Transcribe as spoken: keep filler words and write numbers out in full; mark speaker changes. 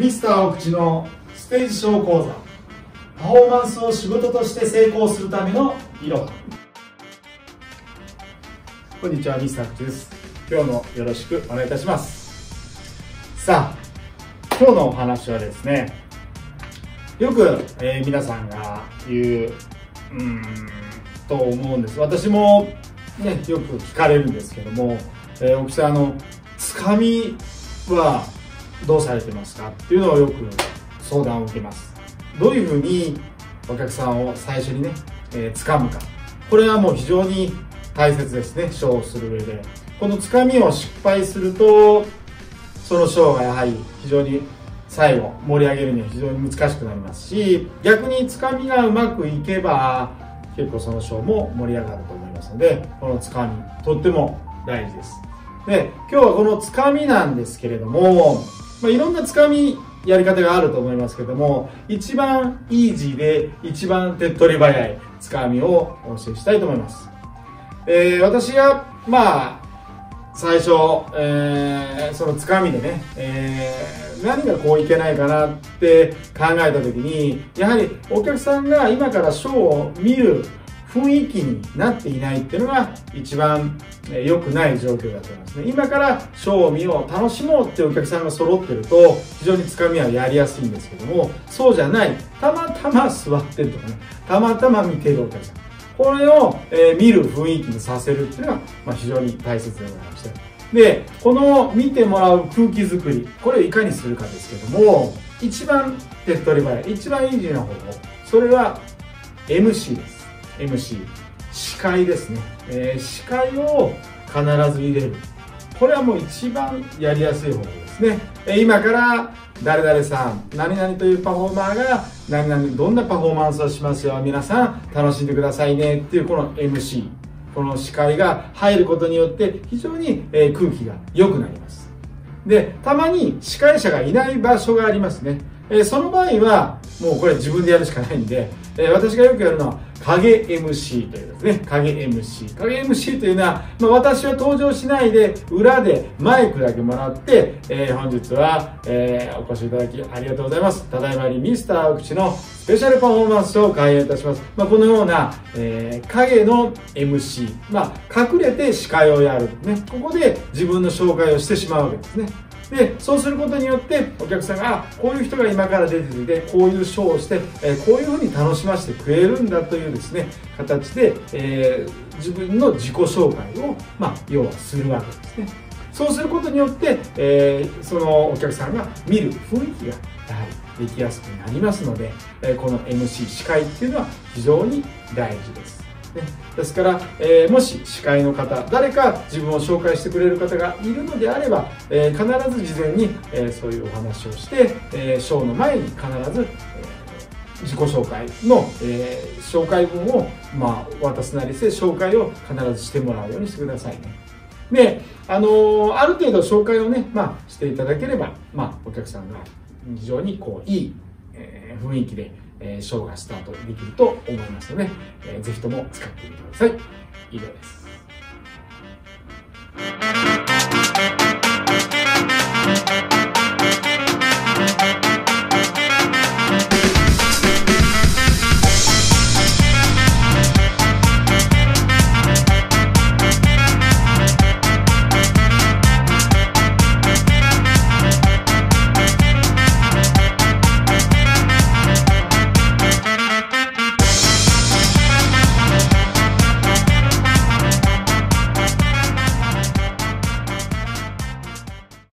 Speaker 1: ミスターお口のステージショー講座、パフォーマンスを仕事として成功するためのいろは。こんにちは、ミスターお口です。今日もよろしくお願いいたします。さあ、今日のお話はですね、よく、えー、皆さんが言う、うーんと思うんです。私もね、よく聞かれるんですけども、えー、お口さん、あのつかみはどうされてますかっていうのをよく相談を受けます。どういうふうにお客さんを最初にね、えー、掴むか、これはもう非常に大切ですね。ショーをする上でこの掴みを失敗すると、そのショーがやはり非常に最後盛り上げるには非常に難しくなりますし、逆に掴みがうまくいけば結構そのショーも盛り上がると思いますので、この掴みとっても大事です。で、今日はこの掴みなんですけれども、まあ、いろんな掴みやり方があると思いますけども、一番イージーで一番手っ取り早い掴みをお教えしたいと思います。えー、私がまあ最初、えー、その掴みでね、えー、何がこういけないかなって考えた時に、やはりお客さんが今からショーを見る雰囲気になっていないっていうのが一番良くない状況だと思いますね。今からショーを見よう、楽しもうっていうお客さんが揃ってると非常につかみはやりやすいんですけども、そうじゃない、たまたま座ってるとかね、たまたま見てるお客さん、これを、えー、見る雰囲気にさせるっていうのが、まあ、非常に大切でございまして、でこの見てもらう空気作り、これをいかにするかですけども、一番手っ取り早い、一番イージーな方法、それは エムシー です。エムシー、 司会ですね、えー、司会を必ず入れる。これはもう一番やりやすい方法ですね。えー、今から誰々さん、何々というパフォーマーが何々どんなパフォーマンスをしますよ、皆さん楽しんでくださいねっていうこの エムシー、 この司会が入ることによって非常に、えー、空気が良くなります。で、たまに司会者がいない場所がありますね。えー、その場合はもうこれ自分でやるしかないんで、えー、私がよくやるのは影 エムシー というですね、影 エムシー。影 エムシー というのは、まあ、私は登場しないで、裏でマイクだけもらって、えー、本日は、えー、お越しいただきありがとうございます。ただいまよりミスターお口のスペシャルパフォーマンスを開演いたします。まあ、このような、えー、影の エムシー。まあ、隠れて司会をやる。ね。ここで自分の紹介をしてしまうわけですね。で、そうすることによってお客さんが、あ、こういう人が今から出てきて、こういうショーをして、えー、こういうふうに楽しませてくれるんだというですね、形で、えー、自分の自己紹介を、まあ、要はするわけですね。そうすることによって、えー、そのお客さんが見る雰囲気がやはりできやすくなりますので、えー、この エムシー 司会っていうのは非常に大事です。ね、ですから、えー、もし司会の方、誰か自分を紹介してくれる方がいるのであれば、えー、必ず事前に、えー、そういうお話をして、えー、ショーの前に必ず、えー、自己紹介の、えー、紹介文を、まあ、渡すなりして紹介を必ずしてもらうようにしてくださいね。で、あのー、ある程度紹介をね、まあ、していただければ、まあ、お客さんが非常にこういい、えー、雰囲気でえー、ショーがスタートできると思いますので、えー、ぜひとも使ってみてください。以上です。